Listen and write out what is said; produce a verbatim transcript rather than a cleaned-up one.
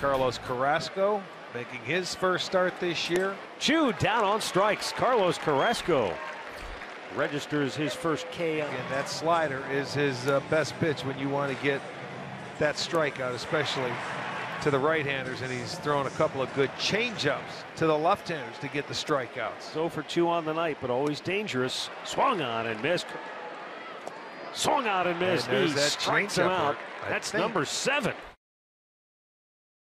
Carlos Carrasco making his first start this year. Chewed down on strikes. Carlos Carrasco registers his first K. And that slider is his uh, best pitch when you want to get that strikeout, especially to the right-handers, and he's thrown a couple of good change-ups to the left-handers to get the strikeouts. zero for two on the night, but always dangerous. Swung on and missed. Swung out and missed. And there's He that strikes changeup him out. work, I That's think. number seven.